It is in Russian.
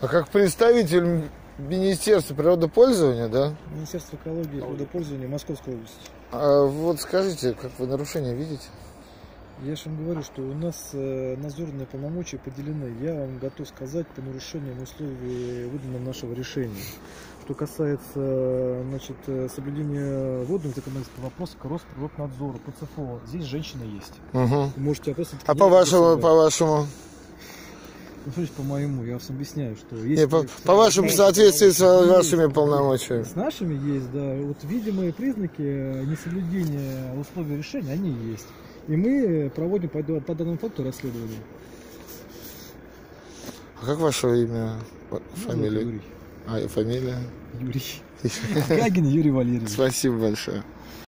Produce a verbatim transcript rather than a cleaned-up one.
А как представитель Министерства природопользования, да? Министерство экологии и природопользования Московской области. А вот скажите, как вы нарушения видите? Я же вам говорю, что у нас э, надзорные полномочия поделены. Я вам готов сказать по нарушениям условий выданного нашего решения. Что касается значит, соблюдения водных законодательств, вопрос к Росприроднадзору, по ЦФО. Здесь женщина есть. Угу. Можете а по вашему, по вашему? Ну, слушайте, по моему, я вам объясняю, что есть... Не, по, по вашему соответствии с вашими полномочиями. С нашими есть, да. Вот видимые признаки несоблюдения условий решения, они есть. И мы проводим по, по данному факту расследование. А как ваше имя, фамилия? Юрий. А, и фамилия? Юрий. Гагин Юрий Валерьевич. Спасибо большое.